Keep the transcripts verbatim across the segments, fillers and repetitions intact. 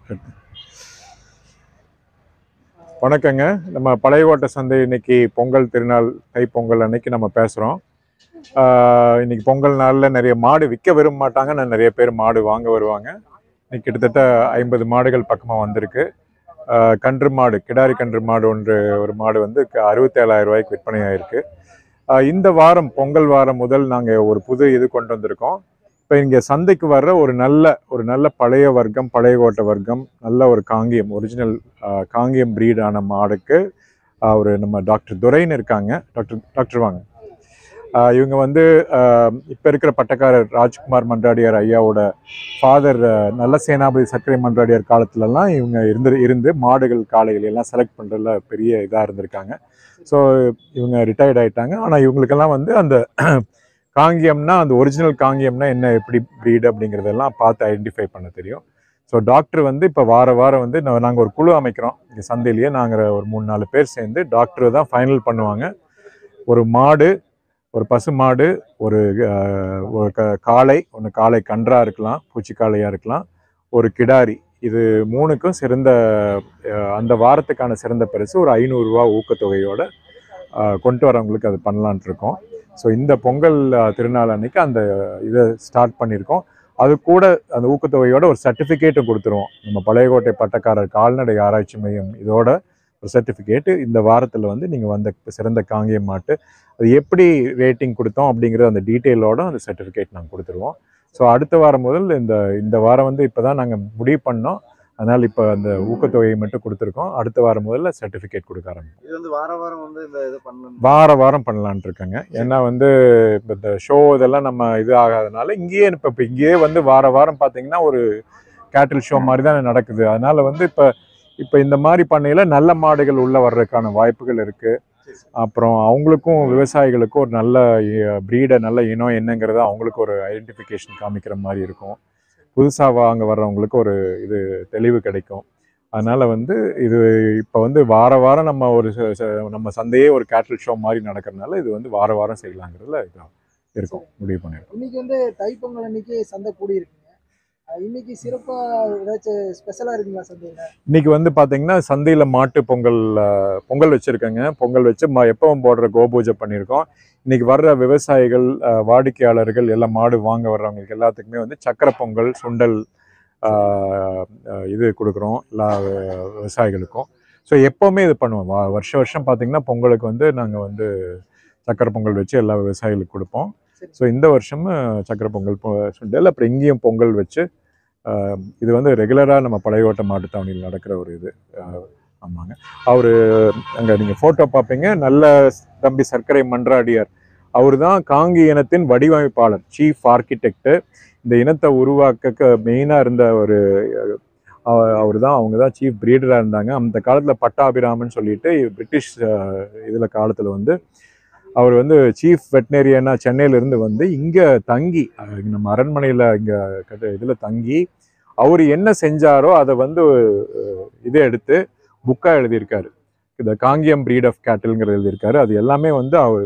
வணக்கங்க. நம்ம பழையகோட்டை சந்தை இன்னைக்கு பொங்கல் திருநாள் தை பொங்கல் அன்னைக்கு நம்ம பேசுகிறோம். இன்னைக்கு பொங்கல் நாளில் நிறைய மாடு விற்க விரும்ப மாட்டாங்க, நான் நிறைய பேர் மாடு வாங்க வருவாங்க. இன்னைக்கு கிட்டத்தட்ட ஐம்பது மாடுகள் பக்கமாக வந்திருக்கு. கன்று மாடு, கிடாரி கன்று மாடு ஒன்று ஒரு மாடு வந்து அறுபத்தேழாயிரம் ரூபாய்க்கு விற்பனை ஆயிருக்கு. இந்த வாரம் பொங்கல் வாரம் முதல் நாங்கள் ஒரு புது இது கொண்டு வந்திருக்கோம். இப்போ இங்கே சந்தைக்கு வர்ற ஒரு நல்ல ஒரு நல்ல பழைய வர்க்கம், பழையகோட்டை வர்க்கம், நல்ல ஒரு காங்கியம், ஒரிஜினல் காங்கியம் ப்ரீடான மாடுக்கு ஒரு நம்ம டாக்டர் துரைன்னு இருக்காங்க. டாக்டர் டாக்டர் வாங்க. இவங்க வந்து இப்போ இருக்கிற பட்டக்காரர் ராஜ்குமார் மன்றாடியார் ஐயாவோட ஃபாதர் நல்ல சேனாபதி சர்க்கரை மன்றாடியார் காலத்துலலாம் இவங்க இருந்து இருந்து மாடுகள் காளைகள் எல்லாம் செலக்ட் பண்ணுறதுல பெரிய இதாக இருந்திருக்காங்க. ஸோ இவங்க ரிட்டையர்ட் ஆகிட்டாங்க. ஆனால் இவங்களுக்கெல்லாம் வந்து அந்த காங்கியம்னா, அந்த ஒரிஜினல் காங்கியம்னா என்ன, எப்படி ப்ரீடு அப்படிங்கிறதெல்லாம் பார்த்து ஐடென்டிஃபை பண்ண தெரியும். ஸோ டாக்டர் வந்து இப்போ வார வாரம் வந்து நாங்கள் ஒரு குழு அமைக்கிறோம். இங்கே சந்தையிலேயே நாங்கள் ஒரு மூணு நாலு பேர் சேர்ந்து டாக்டர் தான் ஃபைனல் பண்ணுவாங்க. ஒரு மாடு, ஒரு பசு மாடு, ஒரு ஒரு காளை, ஒன்று காளை கன்றாக இருக்கலாம், பூச்சிக்காளையாக இருக்கலாம், ஒரு கிடாரி, இது மூணுக்கும் சிறந்த அந்த வாரத்துக்கான சிறந்த பரிசு ஒரு ஐநூறுரூவா ஊக்கத்தொகையோட கொண்டு வரவங்களுக்கு அது பண்ணலான்ட்டு இருக்கோம். ஸோ இந்த பொங்கல் திருநாள் அன்னைக்கு அந்த இதை ஸ்டார்ட் பண்ணியிருக்கோம். அது கூட அந்த ஊக்கத்தொகையோட ஒரு சர்டிஃபிகேட்டும் கொடுத்துருவோம். நம்ம பழையகோட்டை பட்டக்காரர் கால்நடை ஆராய்ச்சி மையம் இதோட ஒரு சர்டிஃபிகேட்டு இந்த வாரத்தில் வந்து நீங்கள் வந்த சிறந்த காங்கியம் மாட்டு அது எப்படி ரேட்டிங் கொடுத்தோம் அப்படிங்கிற அந்த டீட்டெயிலோட அந்த சர்டிஃபிகேட் நாங்கள் கொடுத்துருவோம். ஸோ அடுத்த வாரம் முதல் இந்த இந்த வாரம் வந்து இப்போ தான் நாங்கள் முடிவு பண்ணோம். அதனால் இப்போ அந்த ஊக்கத்தொகையை மட்டும் கொடுத்துருக்கோம். அடுத்த வாரம் முதல்ல சர்டிஃபிகேட் கொடுக்க ஆரம்பிக்கும். இது வந்து வார வாரம் வந்து இந்த இது பண்ணலாம், வார வாரம் பண்ணலான்ட்டு இருக்காங்க. ஏன்னா வந்து இப்போ இந்த ஷோ இதெல்லாம் நம்ம இது ஆகாதனால இங்கேயே இப்போ இப்போ இங்கேயே வந்து வார வாரம் பார்த்தீங்கன்னா ஒரு கேட்டில் ஷோ மாதிரி தான் நடக்குது. அதனால வந்து இப்போ இப்போ இந்த மாதிரி பண்ணையில் நல்ல மாடுகள் உள்ள வர்றதுக்கான வாய்ப்புகள் இருக்குது. அப்புறம் அவங்களுக்கும் விவசாயிகளுக்கும் ஒரு நல்ல ப்ரீடை, நல்ல இனம் என்னங்கிறத அவங்களுக்கு ஒரு ஐடென்டிஃபிகேஷன் காமிக்கிற மாதிரி இருக்கும். புதுசாக வாங்க வர்றவங்களுக்கு ஒரு இது தெளிவு கிடைக்கும். அதனால் வந்து இது இப்போ வந்து வார வாரம் நம்ம ஒரு நம்ம சந்தையே ஒரு கேட்டில் ஷோ மாதிரி நடக்கிறதுனால இது வந்து வார வாரம் செய்யலாங்கிறதுல இதாக இருக்கும், முடிவு பண்ணியிருக்கோம். இன்னைக்கு வந்து தைப்பொங்கல் அன்னைக்கு சந்தை கூடி இருக்குங்க. இன்னைக்கு சிறப்பாக ஏதாச்சும் ஸ்பெஷலாக இருக்குங்களா சந்தையில்? இன்னைக்கு வந்து பார்த்தீங்கன்னா சந்தையில் மாட்டு பொங்கல் பொங்கல் வச்சுருக்கேங்க. பொங்கல் வச்சு மா எப்பவும் போடுற கோபூஜை பண்ணியிருக்கோம். இன்னைக்கு வர்ற விவசாயிகள், வாடிக்கையாளர்கள், எல்லாம் மாடு வாங்க வர்றவங்களுக்கு எல்லாத்துக்குமே வந்து சக்கரை பொங்கல், சுண்டல் இது கொடுக்குறோம் எல்லா விவசாயிகளுக்கும். ஸோ எப்போவுமே இது பண்ணுவோம். வா வருஷம் வருஷம் பார்த்திங்கன்னா பொங்கலுக்கு வந்து நாங்கள் வந்து சக்கரை பொங்கல் வச்சு எல்லா விவசாயிகளுக்கு கொடுப்போம். ஸோ இந்த வருஷமும் சக்கரை பொங்கல் சுண்டல், அப்புறம் இங்கேயும் பொங்கல் வச்சு இது வந்து ரெகுலராக நம்ம பழையகோட்டை மாட்டுத்தாவணியில் நடக்கிற ஒரு இது. ஆமாங்க, அவர் அங்கே நீங்கள் ஃபோட்டோ பார்ப்பீங்க, நல்ல தம்பி சர்க்கரை மன்றாடியார். அவர் தான் காங்கி இனத்தின் வடிவமைப்பாளர், சீஃப் ஆர்கிடெக்டு. இந்த இனத்தை உருவாக்க மெயினாக இருந்த ஒரு அவர் தான், அவங்க தான் சீஃப் ப்ரீடராக இருந்தாங்க. அந்த காலத்தில் பட்டாபிராமன் சொல்லிட்டு பிரிட்டிஷ் இதில் காலத்தில் வந்து அவர் வந்து சீஃப் வெட்டினரியனாக சென்னையிலேருந்து வந்து இங்கே தங்கி நம்ம அரண்மனையில் இங்கே கட்ட இதில் தங்கி அவர் என்ன செஞ்சாரோ அதை வந்து இதை எடுத்து புக்காக எழுதியிருக்காரு. இந்த காங்கியம் ப்ரீட் ஆஃப் கேட்டில்ங்கிறது எழுதியிருக்காரு. அது எல்லாமே வந்து அவர்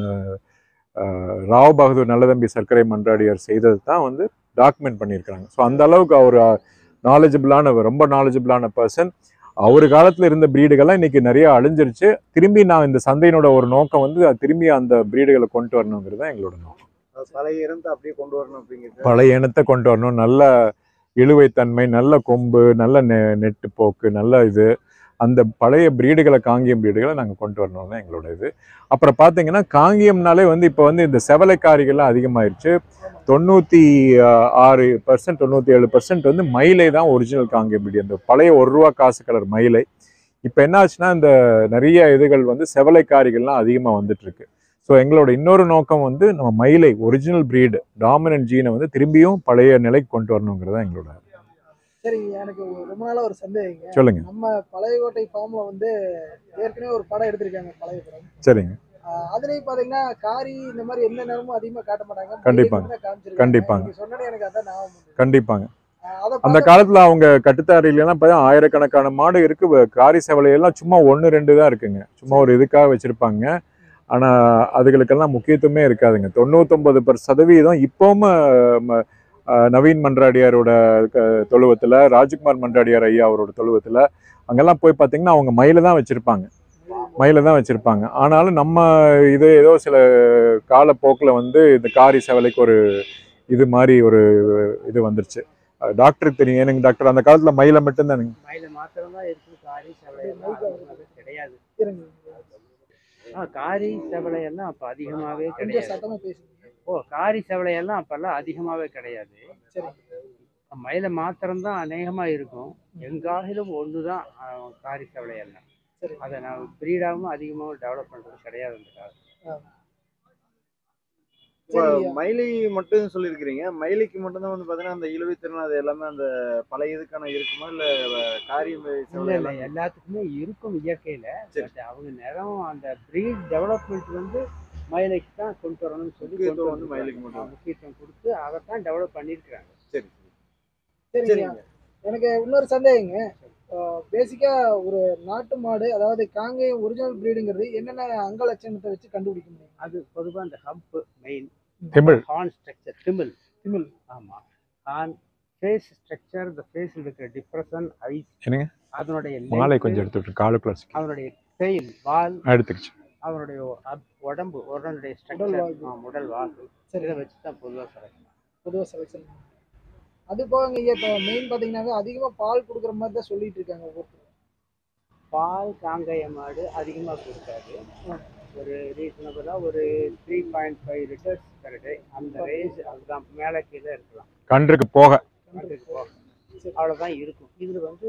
ராவ் பகதூர் நல்லதம்பி சர்க்கரை மன்றாடியார் செய்தது தான் வந்து டாக்குமெண்ட் பண்ணியிருக்கிறாங்க. ஸோ அந்த அளவுக்கு அவர் நாலேஜபிளான, ரொம்ப நாலேஜபிளான பர்சன். அவர் காலத்தில் இருந்த ப்ரீடுகள்லாம் இன்னைக்கு நிறைய அழிஞ்சிருச்சு. திரும்பி நான் இந்த சந்தையினோட ஒரு நோக்கம் வந்து திரும்பி அந்த ப்ரீடுகளை கொண்டு வரணுங்கிறது தான் எங்களோட நோக்கம். பழைய இனத்தை அப்படியே கொண்டு வரணும் அப்படிங்கிறது, பழைய இனத்தை கொண்டு வரணும். நல்ல இழுவைத்தன்மை, நல்ல கொம்பு, நல்ல நெ நெட்டு போக்கு, நல்ல இது, அந்த பழைய ப்ரீடுகளை, காங்கியம் ப்ரீடுகளை நாங்கள் கொண்டு வரணும் தான் எங்களோட இது. அப்புறம் பார்த்தீங்கன்னா காங்கியம்னாலே வந்து இப்போ வந்து இந்த செவலைக்காரிகள்லாம் அதிகமாகிடுச்சு. தொண்ணூற்றி ஆறு பர்சன்ட் தொண்ணூற்றி ஏழு பர்சன்ட் வந்து மயிலை தான் ஒரிஜினல் காங்கியம் ப்ரீடு. அந்த பழைய ஒரு ரூபா காசு கலர் மயிலை இப்போ என்ன ஆச்சுன்னா இந்த நிறைய இதுகள் வந்து செவலைக்காரிகள்லாம் அதிகமாக வந்துட்டு இருக்கு. ஸோ எங்களோட இன்னொரு நோக்கம் வந்து நம்ம மயிலை ஒரிஜினல் ப்ரீடு, டாமினன்ட் ஜீனை வந்து திரும்பியும் பழைய நிலைக்கு கொண்டு வரணுங்கிறது தான் எங்களோட. சரிங்க, எனக்கு ரொம்ப நாளா ஒரு சந்தேகங்க. சொல்லுங்க. நம்ம பழையகோட்டை ஃபார்ம்ல வந்து ஏற்கனவே ஒரு படம் எடுத்திருக்காங்க, பழைய படம். சரிங்க. அதுலயும் பாத்தீங்கன்னா காரி இந்த மாதிரி எந்த நேரமும் அதிகமா காட்ட மாட்டாங்க. கண்டிப்பாங்க, கண்டிப்பாங்க, சொன்னே எனக்கு அதான் ஞாபகம். கண்டிப்பாங்க. அந்த காலத்துல அவங்க கட்டுத்தாரிலாம் பார்த்தா ஆயிரக்கணக்கான மாடு இருக்கு. காரி செவலையெல்லாம் சும்மா ஒன்று ரெண்டு தான் இருக்குங்க, சும்மா ஒரு இதுக்காக வச்சிருப்பாங்க. ஆனால் அதுகளுக்கெல்லாம் முக்கியத்துவமே இருக்காதுங்க. தொண்ணூத்தொம்பது பர் சதவீதம் இப்போவும் நவீன் மன்றாடியாரோட தொழுவத்தில், ராஜ்குமார் மன்றாடியார் ஐயா அவரோட தொழுவத்தில் அங்கெல்லாம் போய் பார்த்தீங்கன்னா அவங்க மயில தான் வச்சுருப்பாங்க மயில தான் வச்சுருப்பாங்க ஆனாலும் நம்ம இது ஏதோ சில காலப்போக்கில் வந்து இந்த காரி செவலைக்கு ஒரு இது மாதிரி ஒரு இது வந்துருச்சு. டாக்டருக்கு தெரியும். எனக்கு டாக்டர் அந்த காலத்தில் மயில மட்டும்தான் மயில மாத்திரம் தான் இருக்குது, காரி செவலை கிடையாது. காரி செவலை எல்லாம் அப்போ அதிகமாகவே கிடையாது. ஓ காரி செவலை எல்லாம் அப்பெல்லாம் அதிகமாகவே கிடையாது. மயில மாத்திரம்தான் அநேகமாக இருக்கும். எங்காகிலும் ஒன்று தான் காரி செவலை எல்லாம். அதை நான் பிரீடாகவும் அதிகமாகவும் டெவலப் பண்ணுறது கிடையாது அந்த காலத்தில். இப்போ மயிலை மட்டும் சொல்லியிருக்கிறீங்க. மயிலைக்கு மட்டும்தான் வந்து பார்த்தீங்கன்னா அந்த இழுவை திறன் அது எல்லாமே அந்த பழைய இதுக்கான இருக்குமா இல்லை காரியம் இல்லை எல்லாத்துக்குமே இருக்கும் இயற்கையில். பட் அவங்க நிறம் அந்த ப்ரீட் டெவலப்மெண்ட் வந்து மயிலைக்கு தான் கொண்டு வரணும்னு சொல்லி வந்து மயிலுக்கு மட்டும் முக்கியத்துவம் கொடுத்து அதை தான் டெவலப் பண்ணியிருக்கிறாங்க. சரி சரிங்க. எனக்கு இன்னொரு சந்தேகங்க. பேசிக்கா ஒரு நாட்டு மாடு, அதாவது காங்கேயம் ஒரிஜினல் பிரீடுங்கிறது என்னென்ன அங்க லட்சணத்தை வச்சு கண்டுபிடிக்க முடியும்? அது பொதுவாக அந்த ஹம்ப் மெயின் திமில் ஹார்ன் ஸ்ட்ரக்சர் திமில் திமில் ஆமாம். ஹார்ன் ஃபேஸ் ஸ்ட்ரக்சர், இந்த ஃபேஸில் இருக்கிற டிப்ரெஷன், ஐஸ், என்னங்க அதனுடைய மாலை கொஞ்சம் எடுத்துட்டு காலு பிளஸ் அவனுடைய டெயில் வால் எடுத்துக்கிச்சு, அவனுடைய உடம்பு உடனுடைய ஸ்ட்ரக்சர், உடல் வால், இதை வச்சு தான் பொதுவாக செலக்ஷன் பொதுவாக செலக்ஷன். அது போக இங்கே இப்போ மெயின் பார்த்தீங்கன்னாவே அதிகமாக பால் கொடுக்குற மாதிரி தான் சொல்லிட்டு இருக்காங்க ஒவ்வொருத்தரும். பால் காங்கேய மாடு அதிகமாக கொடுக்காது. ஒரு ரீசனபிளாக ஒரு three point five liters per day அந்த ரேஞ்ச், அதுதான் மேலே கீழே இருக்கலாம். கன்றுக்கு போக கன்றுக்கு போக அவ்வளோதான் இருக்கும். இதில் வந்து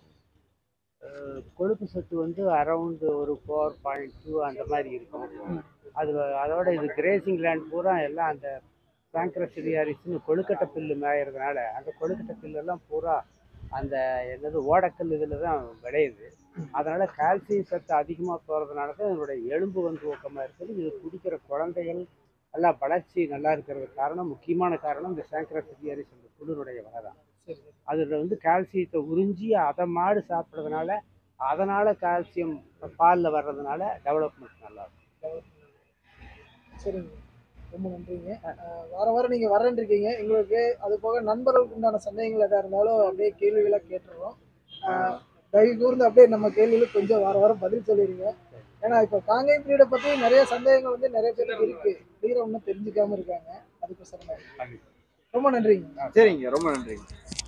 கொழுப்பு சத்து வந்து அரௌண்டு ஒரு ஃபோர் பாயிண்ட் டூ அந்த மாதிரி இருக்கும். அது அதோட இது கிரேசிங் லேண்ட் பூரா எல்லாம் அந்த பேங்க்ரசிலியாரிஸ்னு கொழுக்கட்டை பில்லு மேயறதுனால அந்த கொழுக்கட்டை பில்லெல்லாம் பூரா அந்த என்னது ஓடக்கல் இதில் தான் விளையுது. அதனால் கால்சியம் சத்து அதிகமாக போகிறதுனால தான் இதனுடைய எலும்பு வந்து ஊக்கமாக இருக்குது. இது குடிக்கிற குழந்தைகள் எல்லாம் வளர்ச்சி நல்லா இருக்கிறது காரணம், முக்கியமான காரணம் இந்த பேங்க்ரசிலியாரிஸ் அந்த புழுனுடைய வகை தான். அதில் வந்து கால்சியத்தை உறிஞ்சி அதை மாடு சாப்பிட்றதுனால அதனால் கால்சியம் பாலில் வர்றதுனால டெவலப்மெண்ட் நல்லா இருக்கும். சரிங்க, ரொம்ப நன்றிங்க. வார வாரம் நீங்கள் வரேன்னு இருக்கீங்க. எங்களுக்கு அது போக நண்பர்களுக்கு உண்டான சந்தேகங்கள் எதாக இருந்தாலும் அப்படியே கேள்விகளாக கேட்டுருவோம். தயவு கூர்ந்து அப்படியே நம்ம கேள்விகளுக்கு கொஞ்சம் வார வாரம் பதில் சொல்லிடுங்க. ஏன்னா இப்போ காங்கேயம் பிரீடை பற்றி நிறைய சந்தேகங்கள் வந்து நிறைய பேருக்கு இருக்கு, கிளியராக ஒன்றும் தெரிஞ்சுக்காம இருக்காங்க. அதுக்கு ரொம்ப நன்றிங்க. சரிங்க, ரொம்ப நன்றிங்க.